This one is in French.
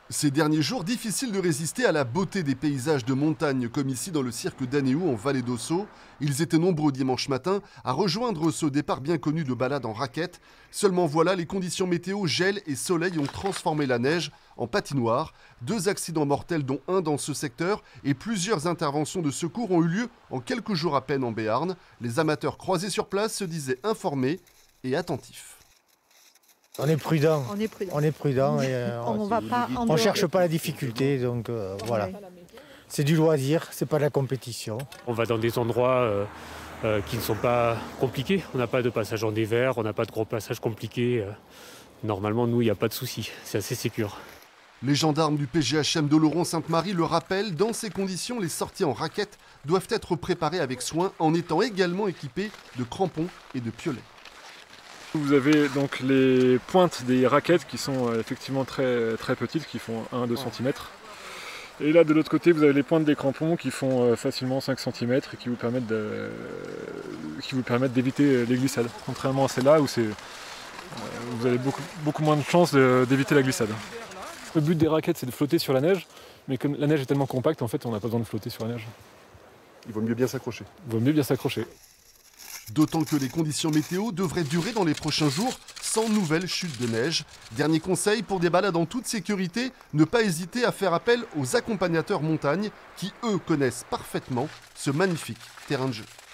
Ces derniers jours, difficile de résister à la beauté des paysages de montagne comme ici dans le cirque d'Anéou en Vallée d'Ossau. Ils étaient nombreux dimanche matin à rejoindre ce départ bien connu de balade en raquette. Seulement voilà, les conditions météo, gel et soleil ont transformé la neige en patinoire. 2 accidents mortels dont un dans ce secteur et plusieurs interventions de secours ont eu lieu en quelques jours à peine en Béarn. Les amateurs croisés sur place se disaient informés et attentifs. On est prudent. On est prudent et on cherche pas la difficulté, donc voilà. C'est du loisir, c'est pas de la compétition. On va dans des endroits qui ne sont pas compliqués. On n'a pas de passage en dévers, on n'a pas de gros passages compliqués. Normalement, nous, il n'y a pas de souci. C'est assez sécure. Les gendarmes du PGHM d'Oloron-Sainte-Marie le rappellent, dans ces conditions, les sorties en raquette doivent être préparées avec soin en étant également équipées de crampons et de piolets. Vous avez donc les pointes des raquettes qui sont effectivement très petites, qui font 1-2 cm. Et là de l'autre côté vous avez les pointes des crampons qui font facilement 5 cm et qui vous permettent d'éviter les glissades. Contrairement à celle-là où vous avez beaucoup moins de chances d'éviter la glissade. Le but des raquettes c'est de flotter sur la neige, mais comme la neige est tellement compacte en fait on n'a pas besoin de flotter sur la neige. Il vaut mieux bien s'accrocher. Il vaut mieux bien s'accrocher. D'autant que les conditions météo devraient durer dans les prochains jours sans nouvelles chutes de neige. Dernier conseil pour des balades en toute sécurité, ne pas hésiter à faire appel aux accompagnateurs montagne qui, eux, connaissent parfaitement ce magnifique terrain de jeu.